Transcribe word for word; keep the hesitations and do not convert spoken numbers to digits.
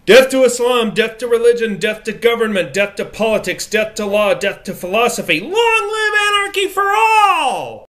Death to Islam, death to religion, death to government, death to politics, death to law, death to philosophy. Long live anarchy for all!